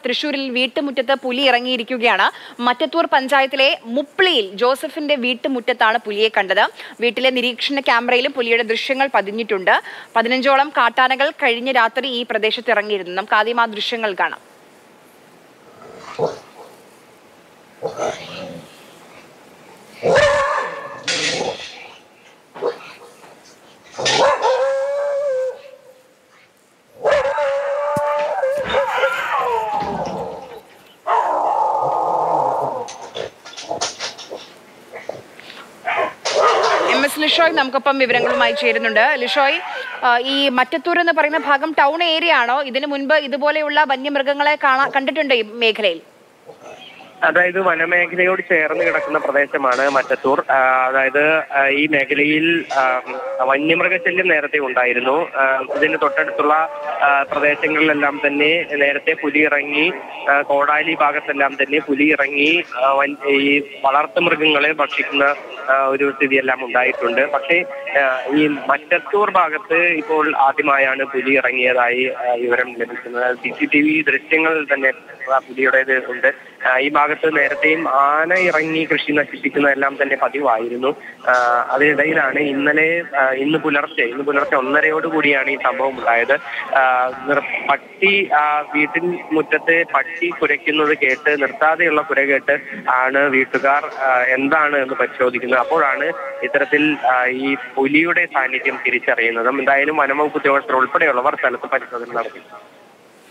തൃശൂരിൽ വീട്ടുമുറ്റത്ത് പുലി ഇറങ്ങിയിരിക്കുകയാണ്. മറ്റത്തൂർ പഞ്ചായത്തിലെ മുപ്ലിയിൽ ജോസഫിന്റെ വീട്ടുമുറ്റത്താണ് പുലിയെ കണ്ടത്. വീട്ടിലെ നിരീക്ഷണ ക്യാമറയിലും പുലിയുടെ ദൃശ്യങ്ങൾ പതിഞ്ഞിട്ടുണ്ട്. 15ഓളം കാട്ടാനകൾ കഴിഞ്ഞ രാത്രി ഈ പ്രദേശത്ത് ഇറങ്ങിയിരുന്നു. നമുക്ക് ആദ്യം ആ ദൃശ്യങ്ങൾ കാണാം. ലിഷോയ് നമുക്കൊപ്പം വിവരങ്ങളുമായി ചേരുന്നുണ്ട്. ലിഷോയ്, ഈ മറ്റത്തൂർ എന്ന് പറയുന്ന ഭാഗം ടൗൺ ഏരിയ ആണോ? ഇതിനു മുൻപ് ഇതുപോലെയുള്ള വന്യമൃഗങ്ങളെ കണ്ടിട്ടുണ്ടോ ഈ മേഖലയിൽ? അതായത് വനമേഖലയോട് ചേർന്ന് കിടക്കുന്ന പ്രദേശമാണ് മറ്റത്തൂർ. അതായത് ഈ മേഖലയിൽ വന്യമൃഗശല്യം നേരത്തെ ഉണ്ടായിരുന്നു. ഇതിന് തൊട്ടടുത്തുള്ള പ്രദേശങ്ങളിലെല്ലാം തന്നെ നേരത്തെ പുലി ഇറങ്ങി, കോടാലി ഭാഗത്തെല്ലാം തന്നെ പുലി ഇറങ്ങി ഈ വളർത്തുമൃഗങ്ങളെ ഭക്ഷിക്കുന്ന ഒരു സ്ഥിതിയെല്ലാം ഉണ്ടായിട്ടുണ്ട്. പക്ഷേ ഈ മറ്റത്തൂർ ഭാഗത്ത് ഇപ്പോൾ ആദ്യമായാണ് പുലി ഇറങ്ങിയതായി വിവരം ലഭിക്കുന്നത്. CCTV ദൃശ്യങ്ങൾ തന്നെ പുലിയുടേത് ഉണ്ട്. ഈ ഭാഗത്ത് നേരത്തെയും ആന ഇറങ്ങി കൃഷി നശിപ്പിക്കുന്നതെല്ലാം തന്നെ പതിവായിരുന്നു. അതിനിടയിലാണ് ഇന്ന് പുലർച്ചെ 1:30 കൂടിയാണ് ഈ സംഭവം ഉണ്ടായത്. പട്ടി വീട്ടിൻ മുറ്റത്ത് പട്ടി കുരയ്ക്കുന്നത് കേട്ട്, നിർത്താതെയുള്ള കുര കേട്ട് ആണ് വീട്ടുകാർ എന്താണ് എന്ന് പരിശോധിക്കുന്നത്. അപ്പോഴാണ് ഇത്തരത്തിൽ ഈ പുലിയുടെ സാന്നിധ്യം തിരിച്ചറിയുന്നതും. എന്തായാലും വനംവകുപ്പ് ഉദ്യോഗസ്ഥർ ഉൾപ്പെടെയുള്ളവർ സ്ഥലത്ത് പരിശോധന നടത്തി.